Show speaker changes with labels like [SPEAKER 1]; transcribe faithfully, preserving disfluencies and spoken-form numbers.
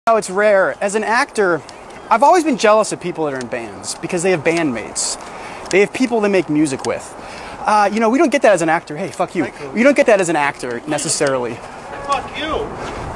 [SPEAKER 1] How it's rare. As an actor, I've always been jealous of people that are in bands because they have bandmates. They have people they make music with. Uh, you know, we don't get that as an actor. Hey, fuck you. You don't get that as an actor necessarily.
[SPEAKER 2] Fuck you.